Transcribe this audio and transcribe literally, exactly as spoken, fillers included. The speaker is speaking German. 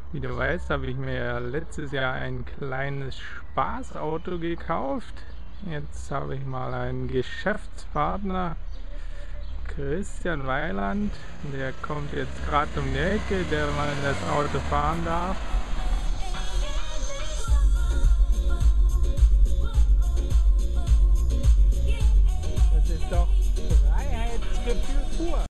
Wie du weißt, habe ich mir ja letztes Jahr ein kleines Spaßauto gekauft. Jetzt habe ich mal einen Geschäftspartner, Christian Weiland. Der kommt jetzt gerade um die Ecke, der mal in das Auto fahren darf. Das ist doch Freiheitsgefühl pur.